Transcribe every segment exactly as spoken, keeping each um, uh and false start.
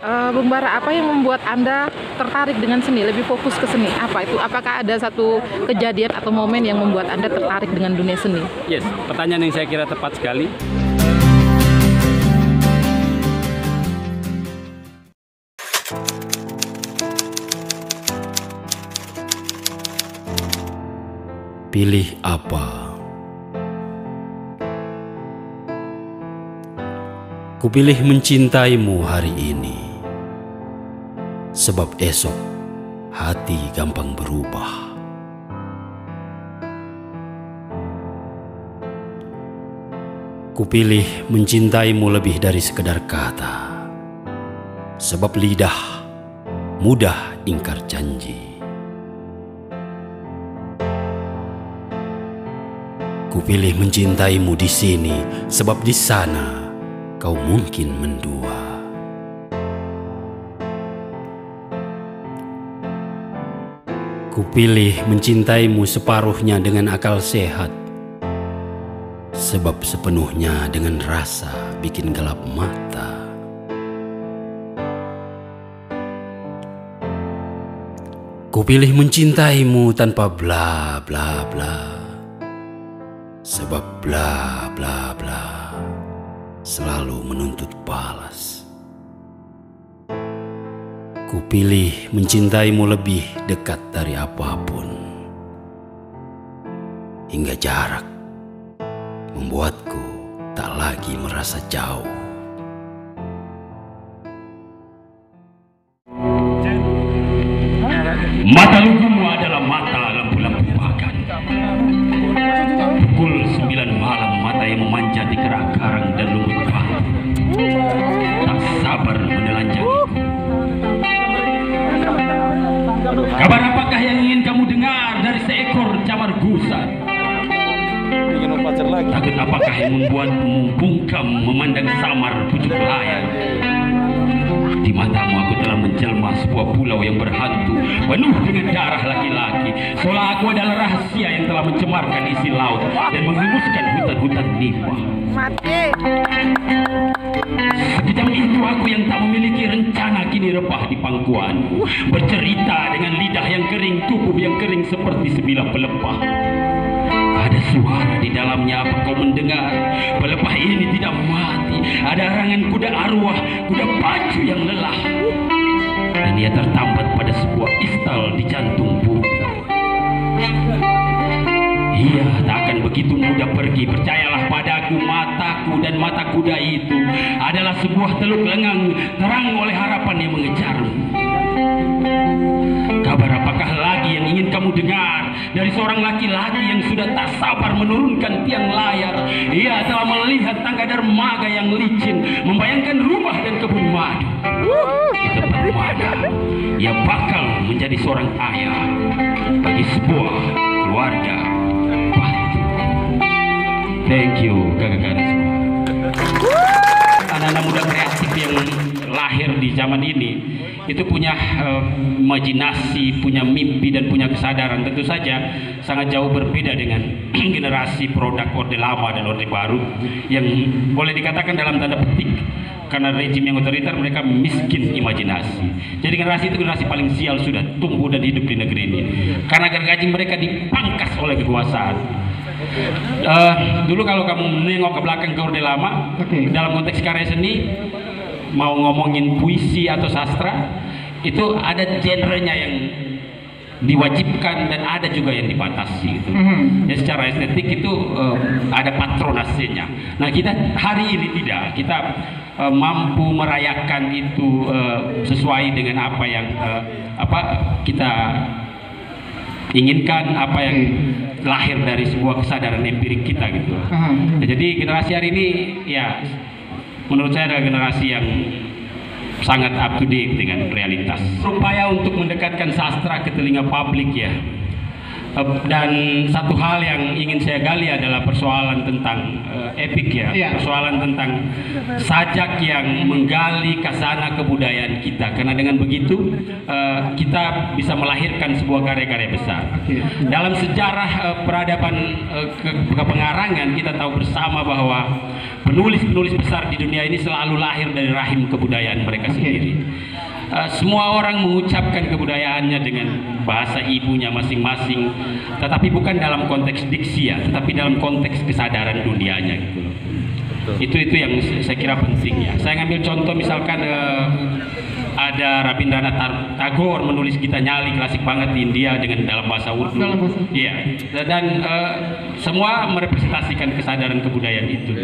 Uh, Bung Bara, apa yang membuat Anda tertarik dengan seni, lebih fokus ke seni? Apa itu? Apakah ada satu kejadian atau momen yang membuat Anda tertarik dengan dunia seni? Yes, pertanyaan yang saya kira tepat sekali. Pilih apa? Kupilih mencintaimu hari ini, sebab esok hati gampang berubah. Kupilih mencintaimu lebih dari sekedar kata, sebab lidah mudah ingkar janji. Kupilih mencintaimu di sini, sebab di sana kau mungkin mendua. Kupilih mencintaimu separuhnya dengan akal sehat, sebab sepenuhnya dengan rasa bikin gelap mata. Kupilih mencintaimu tanpa bla bla bla, sebab bla bla bla selalu menuntut balas. Kupilih mencintaimu lebih dekat dari apapun, hingga jarak membuatku tak lagi merasa jauh. Mata lugumu adalah mata lampu-lampu pagan. Pukul sembilan malam mata yang memanjat di kerak karang dan lumut batu, tak sabar menelanjangiku. Kabar apakah yang ingin kamu dengar dari seekor camar gusar? Takut apakah yang membuatmu bungkam memandang samar pucuk layar? Di matamu aku telah menjelma sebuah pulau yang berhantu, penuh dengan darah laki-laki, seolah aku adalah rahasia yang telah mencemarkan isi laut dan menghanguskan hutan-hutan nipah. Mati. Sekejap itu aku yang tak memiliki rencana kini rebah di pangkuanmu, bercerita dengan lidah yang kering, tubuh yang kering seperti sebilah pelepah. Ada suara di dalamnya, apa kau mendengar? Pelepah ini tidak mati. Ada arangan kuda arwah, kuda pacu yang lelah, dan ia tertambat pada sebuah istal di jantung bumi. Ia tak akan begitu mudah pergi. Percayalah padaku, mataku dan mata kuda itu adalah sebuah teluk lengang terang oleh harapan yang mengejarmu. Kabar apakah lagi yang ingin kamu dengar dari seorang laki-laki yang sudah tak sabar menurunkan tiang layar? Ia telah melihat tangga dermaga yang licin, membayangkan rumah dan kebun madu. Di tempat mana ia bakal menjadi seorang ayah bagi sebuah keluarga batu. Thank you kakak-kakak semua. Anak-anak muda kreatif yang lahir di zaman ini itu punya uh, imajinasi, punya mimpi dan punya kesadaran. Tentu saja sangat jauh berbeda dengan generasi produk Orde Lama dan Orde Baru yang boleh dikatakan dalam tanda petik karena rejim yang otoriter mereka miskin imajinasi. Jadi generasi itu generasi paling sial sudah tumbuh dan hidup di negeri ini karena gergaji mereka dipangkas oleh kekuasaan. Uh, dulu kalau kamu menengok ke belakang ke Orde Lama, okay, dalam konteks karya seni, mau ngomongin puisi atau sastra, itu ada genrenya yang diwajibkan dan ada juga yang dibatasi gitu. Mm-hmm. Ya, secara estetik itu uh, ada patronasenya. Nah kita hari ini tidak, kita uh, mampu merayakan itu uh, sesuai dengan apa yang uh, apa kita inginkan, apa yang lahir dari sebuah kesadaran empirik kita gitu. Uh-huh. Nah, jadi generasi hari ini ya menurut saya adalah generasi yang sangat up to date dengan realitas. Berupaya untuk mendekatkan sastra ke telinga publik ya. Dan satu hal yang ingin saya gali adalah persoalan tentang uh, epik ya, ya, persoalan tentang sajak yang menggali kasana kebudayaan kita. Karena dengan begitu uh, kita bisa melahirkan sebuah karya-karya besar. Oke. Dalam sejarah uh, peradaban uh, ke kepengarangan kita tahu bersama bahwa penulis-penulis besar di dunia ini selalu lahir dari rahim kebudayaan mereka Oke. sendiri. Uh, semua orang mengucapkan kebudayaannya dengan bahasa ibunya masing-masing, tetapi bukan dalam konteks diksi ya, tetapi dalam konteks kesadaran dunianya gitu loh. Itu itu yang saya kira penting ya. Saya ngambil contoh misalkan uh, ada Rabindranath Tagore menulis Gita Nyali, klasik banget di India dengan dalam bahasa Urdu. Iya. Dan uh, semua merepresentasikan kesadaran kebudayaan itu.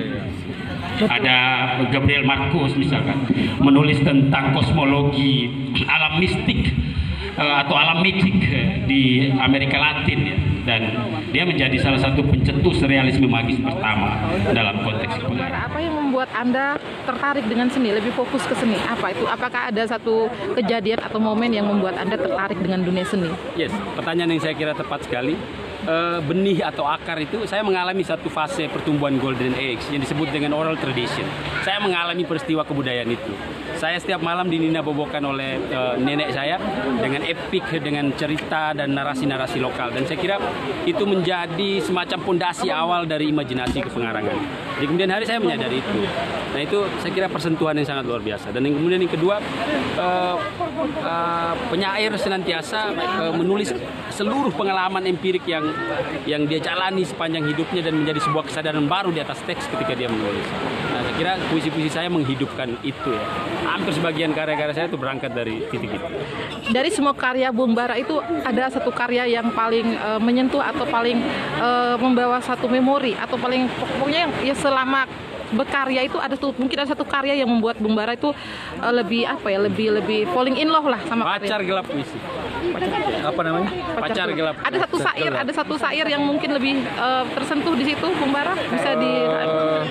Ada Gabriel Marcus misalkan menulis tentang kosmologi alam mistik uh, atau alam magic uh, di Amerika Latin ya. Dan dia menjadi salah satu pencetus realisme magis pertama dalam konteks itu. Apa yang membuat Anda tertarik dengan seni, lebih fokus ke seni? Apa itu? Apakah ada satu kejadian atau momen yang membuat Anda tertarik dengan dunia seni? Yes, pertanyaan yang saya kira tepat sekali. Uh, benih atau akar itu, saya mengalami satu fase pertumbuhan golden age yang disebut dengan oral tradition. Saya mengalami peristiwa kebudayaan itu. Saya setiap malam dininabobokan oleh uh, nenek saya dengan epik, dengan cerita dan narasi-narasi lokal. Dan saya kira itu menjadi semacam pondasi awal dari imajinasi kepengarangan. Di kemudian hari saya menyadari itu. Nah itu saya kira persentuhan yang sangat luar biasa. Dan yang kemudian yang kedua, uh, uh, penyair senantiasa uh, menulis seluruh pengalaman empirik yang yang dia jalani sepanjang hidupnya dan menjadi sebuah kesadaran baru di atas teks ketika dia menulis. Nah, saya kira puisi-puisi saya menghidupkan itu ya. Hampir sebagian karya-karya saya itu berangkat dari titik itu. Dari semua karya Bung Bara itu ada satu karya yang paling uh, menyentuh atau paling uh, membawa satu memori atau paling pokoknya yang ya selama berkarya itu ada tuh mungkin ada satu karya yang membuat Bung Bara itu uh, lebih apa ya lebih lebih falling in love lah sama karya. Pacar gelap puisi. Apa namanya? Pacar gelap. Ada satu syair, ada satu syair yang mungkin lebih uh, tersentuh di situ, Bung Bara bisa di. Uh,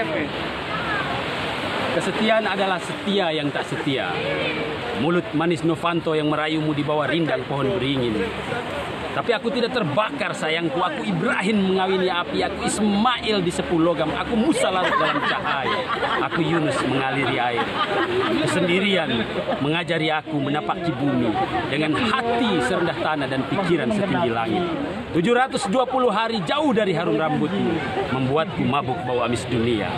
Kesetiaan adalah setia yang tak setia. Mulut manis Novanto yang merayumu di bawah rindang pohon beringin. Tapi aku tidak terbakar sayangku, aku Ibrahim mengawini api, aku Ismail di sepuluh logam, aku Musa larut dalam cahaya, aku Yunus mengaliri air. Kesendirian mengajari aku menapaki bumi dengan hati serendah tanah dan pikiran setinggi langit. tujuh ratus dua puluh hari jauh dari harum rambutmu, membuatku mabuk bau amis dunia.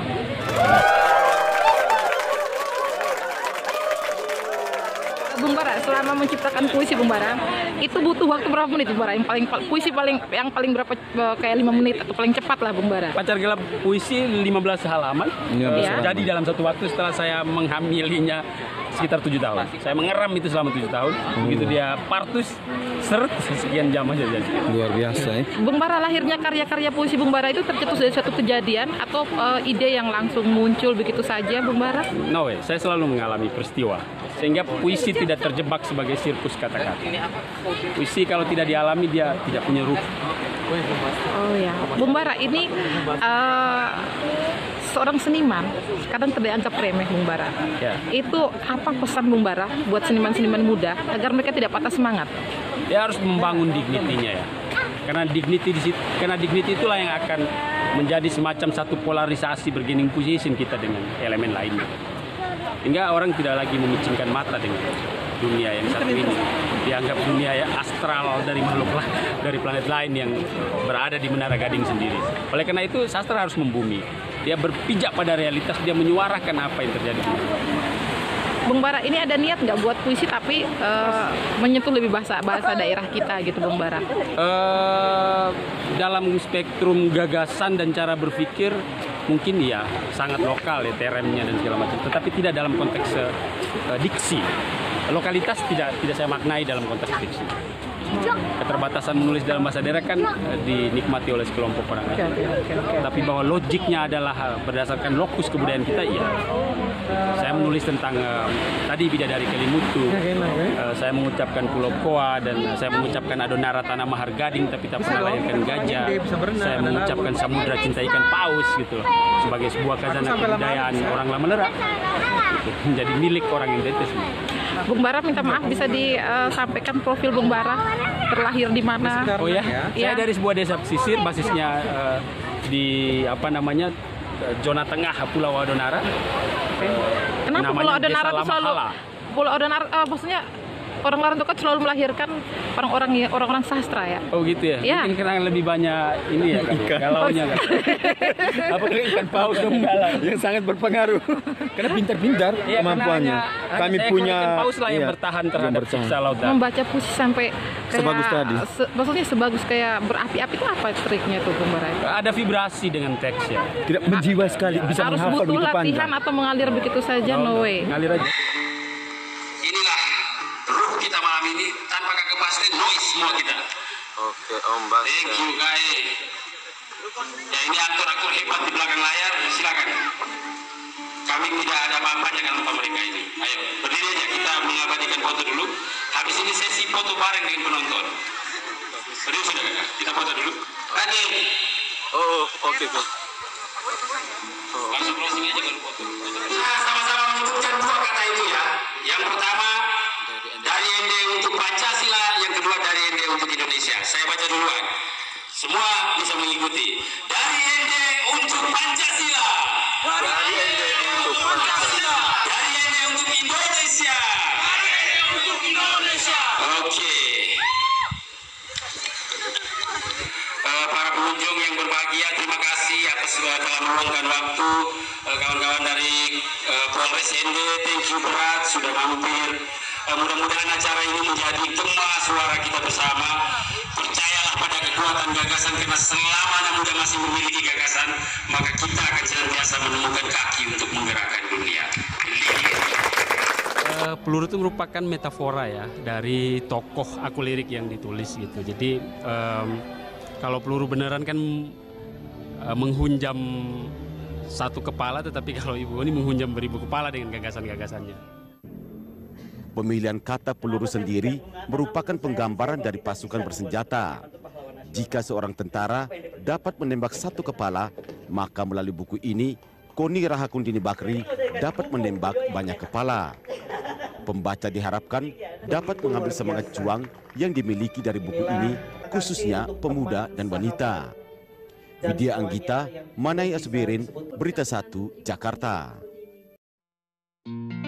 Bung Bara, selama menciptakan puisi Bung Bara, itu butuh waktu berapa menit Bung Bara? Yang paling puisi paling yang paling berapa kayak lima menit atau paling cepat lah Bung Bara? Pacar gelap puisi lima belas halaman. Ya. Jadi dalam satu waktu setelah saya menghamilinya sekitar tujuh tahun. Saya mengeram itu selama tujuh tahun. Begitu dia partus, seret sekian jam aja jadi. Luar biasa ya. Bung Bara, lahirnya karya-karya puisi Bung Bara itu tercetus dari satu kejadian atau uh, ide yang langsung muncul begitu saja Bung Bara? No way, saya selalu mengalami peristiwa. Sehingga puisi tidak terjebak sebagai sirkus kata-kata. Puisi kalau tidak dialami dia tidak punya ruh. Oh ya, Bung Bara ini uh, seorang seniman kadang terdianggap remeh Bung Bara. Ya. Itu apa pesan Bung Bara buat seniman-seniman muda agar mereka tidak patah semangat? Dia harus membangun dignity-nya ya. Karena dignity di situ, karena dignity itulah yang akan menjadi semacam satu polarisasi bargaining position kita dengan elemen lainnya. Hingga orang tidak lagi memicingkan mata dengan dunia yang satu ini. Dianggap dunia ya astral dari makhluk dari planet lain yang berada di Menara Gading sendiri. Oleh karena itu sastra harus membumi. Dia berpijak pada realitas, dia menyuarakan apa yang terjadi. Bung Bara, ini ada niat nggak buat puisi tapi uh, menyentuh lebih bahasa bahasa daerah kita gitu Bung Bara? Uh, dalam spektrum gagasan dan cara berpikir mungkin ya sangat lokal ya teremnya dan segala macam. Tetapi tidak dalam konteks uh, diksi. Lokalitas tidak tidak saya maknai dalam konteks diksi. Keterbatasan menulis dalam bahasa daerah kan uh, dinikmati oleh sekelompok orang. Okay, okay, okay, okay. Tapi bahwa logiknya adalah uh, berdasarkan lokus kebudayaan kita, iya. Saya menulis tentang uh, tadi Bidadari Kelimutu, uh, saya mengucapkan Pulau Koa dan uh, saya mengucapkan Adonara Tanah Mahar Gading tapi tak pernah lahirkan gajah. Saya mengucapkan Samudra Cinta Ikan Paus gitu loh, sebagai sebuah khazanah kebudayaan orang Lama Lerak gitu, menjadi milik orang yang tetes. Bung Bara minta maaf, bisa disampaikan profil Bung Bara, terlahir di mana? Oh ya, Ya. saya dari sebuah desa pesisir, basisnya eh, di apa namanya eh, zona tengah Pulau Adonara. Kenapa namanya Pulau Adonara Desa itu selalu Lamahala. Pulau Adonara, eh, maksudnya orang Larantuka kan selalu melahirkan orang-orang ya, orang-orang sastra ya? Oh gitu ya? Ya. Mungkin karena lebih banyak ini ya, kan? galaunya kan? Apa ikan paus dong galau? Yang sangat berpengaruh karena pintar-pintar Iya, kemampuannya. karena hanya- Kami hanya punya seekor ikan paus lah yang iya, bertahan yang terhadap bertahan. siksa laut. Membaca puisi sampai kayak, Sebagus tadi. se- maksudnya sebagus kayak berapi-api itu apa triknya tuh Bung Bara? Ada vibrasi dengan teksnya. Tidak menjiwa sekali, bisa Harus menghafal butuh begitu latihan panjang. atau mengalir begitu saja? No way. Ngalir aja. Inilah ruh kita malam ini, tanpa kepastian noise semua kita. Oke, Om Bas. Thank you guys. Ya ini aktor-aktor hebat di belakang layar, silakan. Kami tidak ada apa-apa, jangan lupa mereka ini. Ayo, berdiri aja, kita mengabadikan foto dulu. Habis ini sesi foto bareng dengan penonton. Berdiri sudah kakak, kita foto dulu. Adi, Oh, oke, Bos. langsung closing aja kalau foto. Nah, sama-sama menyebutkan dua kata itu ya. Yang pertama, dari Ende untuk Pancasila, yang kedua dari Ende untuk Indonesia. Saya baca duluan. Semua bisa mengikuti. Dari Ende untuk Pancasila. Dari Ende untuk Pancasila. Dari Ende untuk Indonesia. Dari Ende untuk Indonesia. Oke. Eh, para pengunjung yang berbahagia, terima kasih atas eh, telah meluangkan waktu. Eh, kawan-kawan dari eh, Polres Ende, thank you berat sudah mampir. Eh, mudah-mudahan acara ini menjadi gema suara kita bersama. Percayalah pada kekuatan gagasan, karena selama anak muda masih memiliki gagasan, maka kita akan senantiasa menemukan kaki untuk menggerakkan dunia. Eh, peluru itu merupakan metafora ya dari tokoh aku lirik yang ditulis gitu. Jadi em, kalau peluru beneran kan eh, menghunjam satu kepala, tetapi kalau Ibu ini menghunjam beribu kepala dengan gagasan-gagasannya. Pemilihan kata peluru sendiri merupakan penggambaran dari pasukan bersenjata. Jika seorang tentara dapat menembak satu kepala, maka melalui buku ini, Koni Rahakundini Bakri dapat menembak banyak kepala. Pembaca diharapkan dapat mengambil semangat juang yang dimiliki dari buku ini, khususnya pemuda dan wanita. Widya Anggita, Manai Asbirin, Berita Satu, Jakarta.